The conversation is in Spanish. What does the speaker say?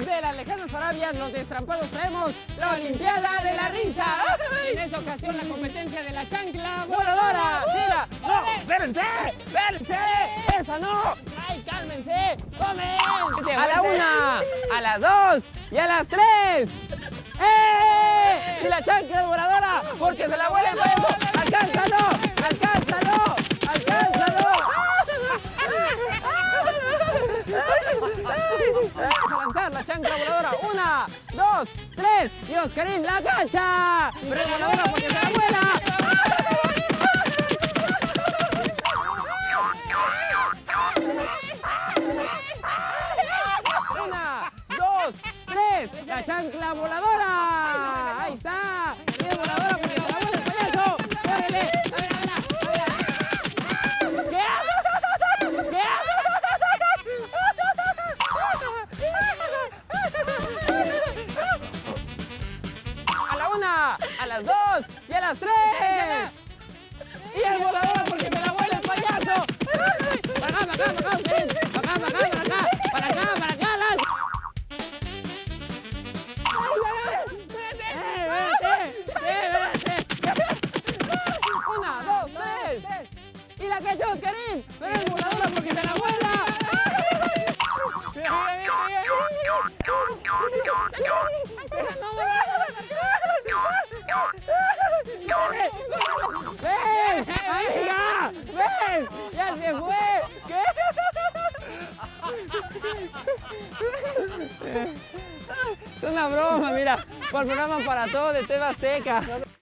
De las lejanas Arabias, los destrampados traemos la Olimpiada de la Risa. En esta ocasión, la competencia de la chancla voladora. ¡Mira! ¡No! ¡Espérense! ¡Espérense! ¡Esa no! ¡Ay, cálmense! ¡Tomen! A la 1, a las 2 y a las 3. ¡Eh! ¡Y la chancla voladora! ¡Porque se la vuela el huevo! ¡Alcánzalo! ¡Alcánzalo! ¡Alcánzalo! Vamos a lanzar la chancla voladora. 1, 2, 3. Y Oscarín la cancha. Pero es voladora porque se la vuela. La chancla voladora. Ahí está. Y es voladora porque se la vuela el payaso. ¡Órale! ¿Qué? ¿Qué? A la 1, a las 2 y a las 3. Y es voladora porque se la vuela el payaso. Para acá, para acá, para acá, para acá, para acá, para acá, para acá, para acá, lanza. Y la cachó Oscarín, pero es voladora porque se la vuela. ¡Ven! ¡Amiga! ¡Ven! ¡Ya se fue! ¿Qué? Es una broma, mira, por programa para todo de TV Azteca.